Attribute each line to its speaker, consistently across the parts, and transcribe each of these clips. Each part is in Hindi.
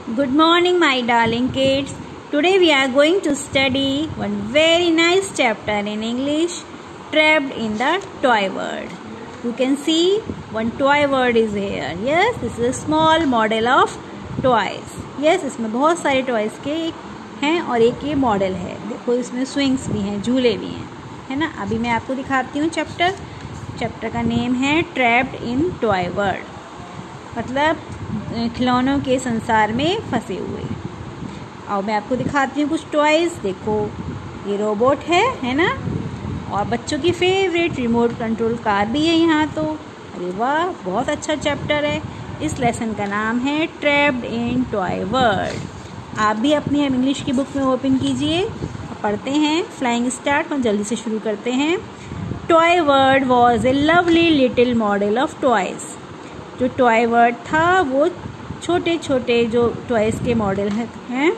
Speaker 1: Good morning, my darling kids. Today we are going to study one very nice chapter in English, Trapped in the Toy World. You can see one toy world is here. Yes, this is a small model of toys. Yes, इसमें बहुत सारे toys के हैं और एक ये मॉडल है. देखो इसमें swings भी हैं, झूले भी हैं, है ना. अभी मैं आपको दिखाती हूँ चैप्टर का नेम है ट्रैप्ड इन टॉय वर्ल्ड, मतलब खिलौनों के संसार में फंसे हुए. और मैं आपको दिखाती हूँ कुछ टॉयज. देखो ये रोबोट है ना, और बच्चों की फेवरेट रिमोट कंट्रोल कार भी है यहाँ. तो अरे वाह, बहुत अच्छा चैप्टर है. इस लेसन का नाम है ट्रैप्ड इन टॉय वर्ल्ड. आप भी अपनी इंग्लिश की बुक में ओपन कीजिए, पढ़ते हैं. फ्लाइंग स्टार्ट और जल्दी से शुरू करते हैं. Toy world was a lovely little model of toys. जो टॉय वर्ल्ड था वो छोटे छोटे जो टॉयज के मॉडल हैं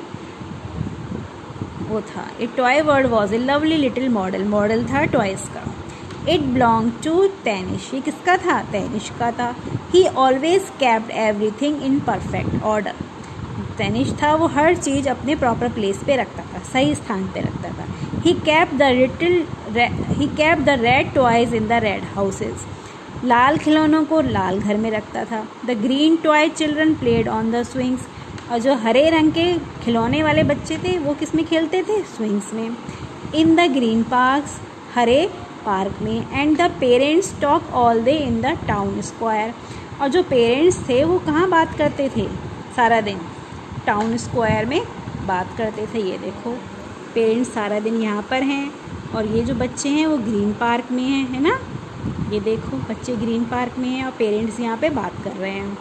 Speaker 1: वो था. A toy world was a lovely little model था टॉयज का. It belong to Tanish. ये किसका था? तैनिश का था. He always kept everything in perfect order. Tanish था वो हर चीज़ अपने प्रॉपर प्लेस पे रखता था, सही स्थान पे रखता था. He kept the red toys in the red houses. लाल खिलौनों को लाल घर में रखता था. The green toy children played on the swings. और जो हरे रंग के खिलौने वाले बच्चे थे वो किस में खेलते थे? स्विंग्स में. In the green parks. हरे पार्क में. And the parents talk all day in the town square. और जो पेरेंट्स थे वो कहाँ बात करते थे सारा दिन? टाउन स्क्वायर में बात करते थे. ये देखो पेरेंट्स सारा दिन यहाँ पर हैं और ये जो बच्चे हैं वो ग्रीन पार्क में हैं, है ना. ये देखो बच्चे ग्रीन पार्क में हैं और पेरेंट्स यहाँ पे बात कर रहे हैं.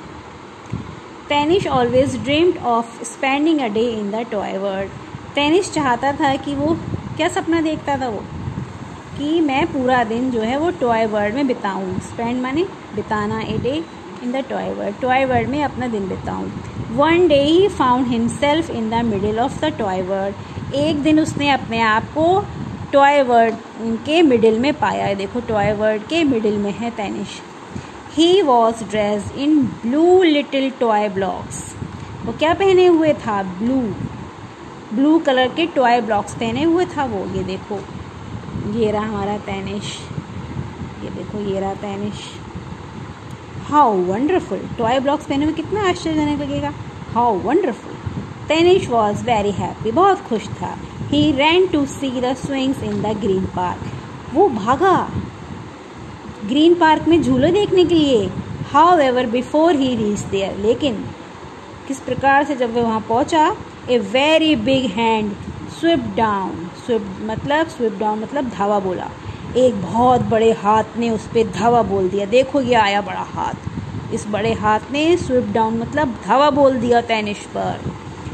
Speaker 1: Tanish always dreamed of spending a day in the toy world. Tanish चाहता था कि वो क्या सपना देखता था वो, कि मैं पूरा दिन जो है वो टॉय वर्ल्ड में बिताऊँ. स्पेंड माने बिताना. A day in the toy world. Toy world में अपना दिन बिताऊँ. One day he found himself in the middle of the toy world. एक दिन उसने अपने आप को टॉय वर्ल्ड के मिडिल में पाया है. देखो टॉय वर्ल्ड के मिडिल में है Tanish. He was dressed in blue little toy blocks. वो क्या पहने हुए था? ब्लू कलर के टॉय ब्लॉक्स पहने हुए था वो. ये देखो ये रहा हमारा तैनिश. ये देखो ये रहा Tanish. How wonderful. Toy blocks पहने हुए कितना आश्चर्यजनक लगेगा. How wonderful. Tanish was very happy. बहुत खुश था. He ran to see the swings in the green park. वो भागा ग्रीन पार्क में झूले देखने के लिए. However, before he reached there, लेकिन किस प्रकार से जब वह वहाँ पहुँचा, a very big hand swept down. swept down मतलब धावा बोला. एक बहुत बड़े हाथ ने उस पर धावा बोल दिया. देखो ये आया बड़ा हाथ. इस बड़े हाथ ने swept down मतलब धावा बोल दिया तैनिश पर.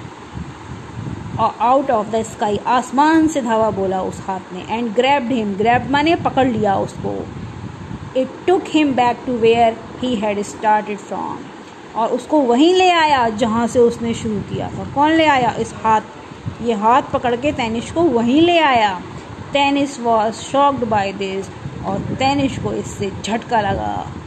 Speaker 1: Out of the sky. आसमान से धावा बोला उस हाथ ने. And grabbed him. ग्रैब्ड माने पकड़ लिया उसको. It took him back to where he had started from. और उसको वहीं ले आया जहाँ से उसने शुरू किया था. कौन ले आया? इस हाथ. ये हाथ पकड़ के तैनिश को वहीं ले आया. Tanish was shocked by this. और तैनिश को इससे झटका लगा.